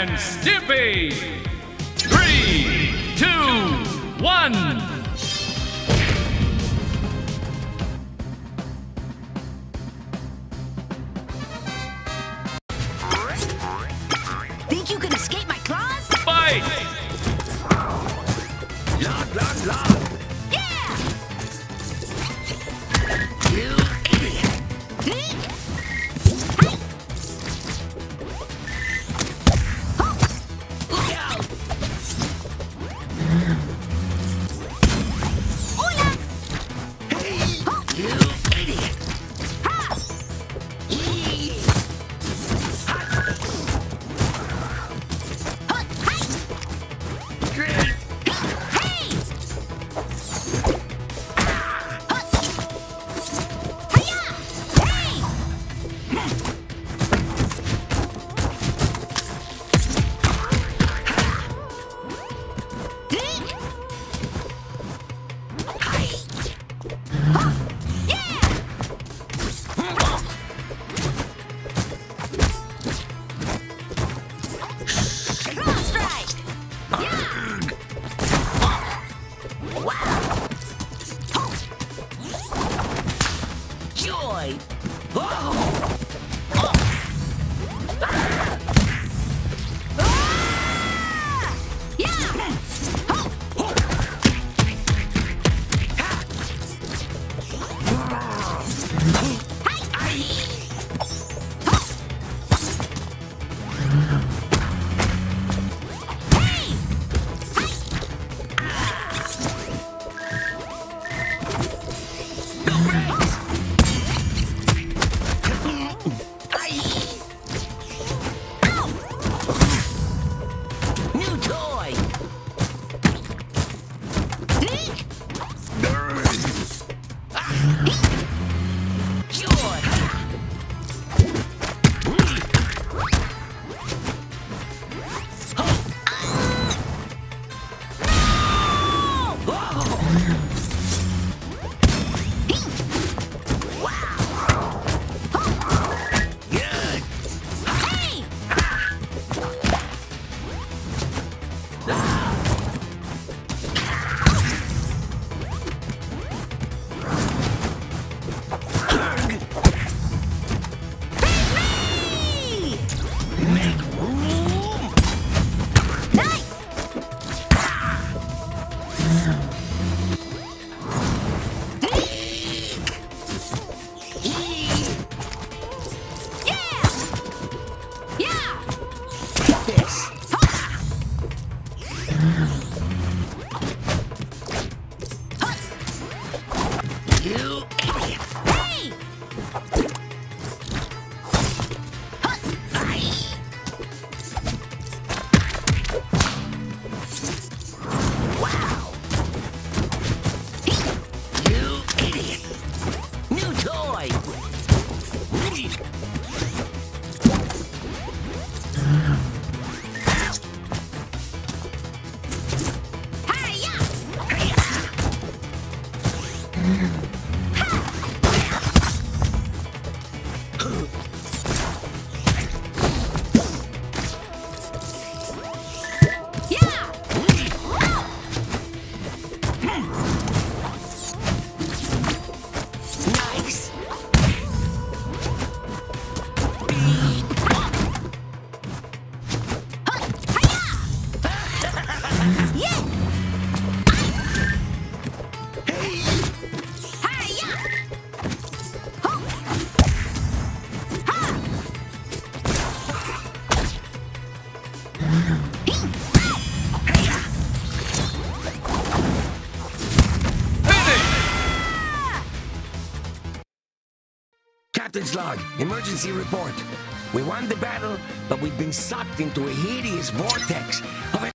and Stimpy. 3, 2, 1. Think you can escape my claws? Fight! Log, log, log! Yeah! You idiot! Hey! Look out! Hola! Hey! You idiot! Ha! Yee! Huh, hey! Great! Hey! Huh! Hiya! Hey! Huh! Yeah! Claw strike! Yeah! Wow! Joy! Oh! Ah! Yeah! Hey! New toy! Joy! Good! Hey! Hey! Make room! Nice! Yeah! Yeah! This! You idiot! Hey! Wow! You idiot! New toy! Hiya! Yeah! Nice! Yeah! Hey! Hiya! Ho! Ha! Captain's log, emergency report. We won the battle, but we've been sucked into a hideous vortex of